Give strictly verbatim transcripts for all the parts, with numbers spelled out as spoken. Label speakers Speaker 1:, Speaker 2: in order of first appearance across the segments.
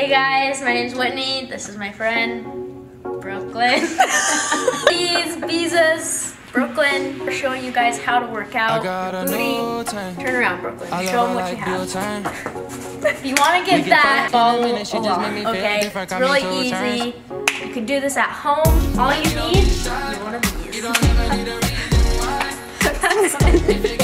Speaker 1: Hey guys, my name's Whitney. This is my friend, Brooklyn. These Beezas, Brooklyn. We're showing you guys how to work out your booty. Turn around, Brooklyn. Show them what you have. If you want to get that, follow along, okay? It's really easy. You can do this at home. All you need is one of these. That's it.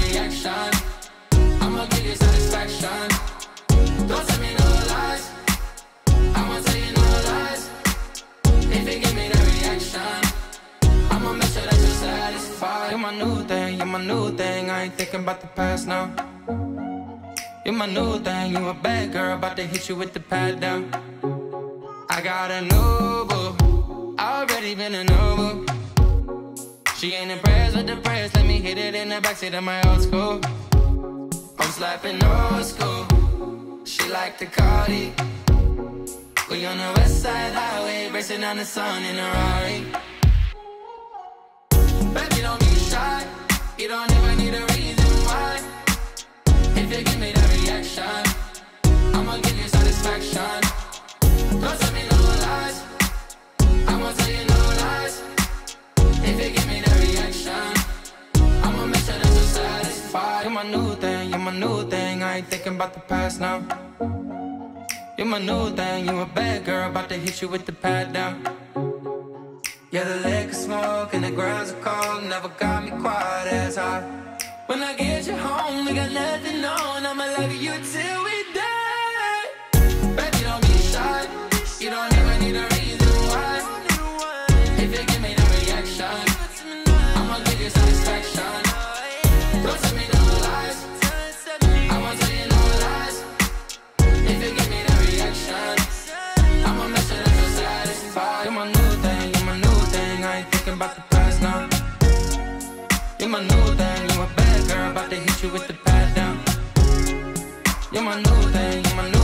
Speaker 2: You're my new thing, you're my new thing. I ain't thinking about the past now. You're my new thing, you a bad girl, about to hit you with the pad down. I got a new boo, already been a new boo. She ain't impressed with the press, let me hit it in the backseat of my old school. I'm slapping old school, she like the Cardi. We on the west side highway, racing down the sun in a Rari. Baby, don't be shy, you don't ever need a reason why. If you give me that reaction, I'ma give you satisfaction. Don't tell me no lies, I'ma tell you no lies. If you give me that reaction, I'ma make sure that you're satisfied. You're my new thing, you're my new thing. I ain't thinking about the past now. You're my new thing, you a bad girl, about to hit you with the pad down. Yeah, the liquor smoke and the grounds are cold, never got me quiet as high. When I get you home, we got nothing on, I'ma love you till we die. Baby, don't be shy, you don't ever need a reason why. If you give me the reaction, I'ma give you satisfaction. Don't tell me no lies, I'ma tell you no lies. If you give me the reaction, I'ma make sure that you're satisfied. You're my new thing, you're my new thing. I ain't thinking about the past now. You're my new thing, you a bad girl, about to hit you with the pad down. You're my new thing, you're my new